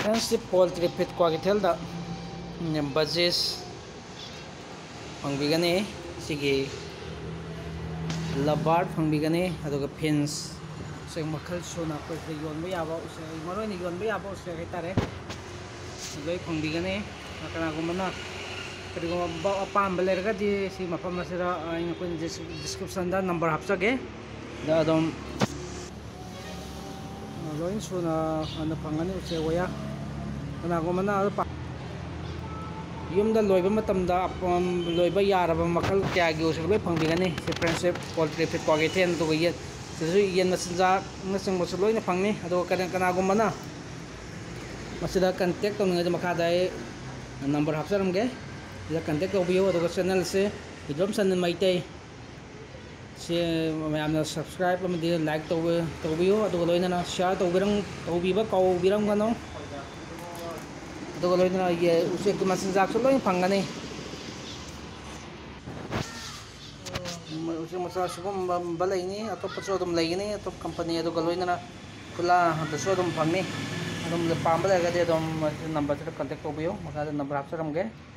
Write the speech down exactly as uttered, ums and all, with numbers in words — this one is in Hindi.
फ्रेंड्स पोल्ट्री फीड क्वाकेथल बजेस फंगने लबार्ड फंगने फिन्स उसे मखल सूना योब याब उसे मरोन योब याब उसे है लोई फंगने कनागुमना करीगुम अपाम लेरगदी मफम डिस्क्रिप्शन नंबर हापचगे अदम लोइन सूना फंगनी उसे वया कनागुमना यूमदा लोइब मतमदा लोइब यारब मखल क्यागी उसे लोई फंगने फ्रेंडशिप पोल्ट्री फीड क्वाकेथल तो ये येन मचिंजा नचिंबसु लोइना फंगनी अदो कनागुमना मसिदा कंटेक्ट तौनिंगै मखादा नंबर हापचरमगे इदा कंटेक्ट तौबियो अदुगा चैनल से विद्रम सन मैतै से मैमना सब्सक्राइब अमदि लाइक तौबे तौबियो अदुगा लोइना शेयर तौबिरं तौबिबा कौबिरंगनो अदुगा लोइना ये उसेक मचिंजाकसु लोइन फंगनी उसे मचा सुगुम्बा लैनी अतोपसु अदुम लैगनी अतोप कंपनी अदुगा लोइना खुला दसु अदुम फंगनी पाम लेरगदी नंबर से कंटेक्ट तौबियो मखादा नंबर हापचरमगे।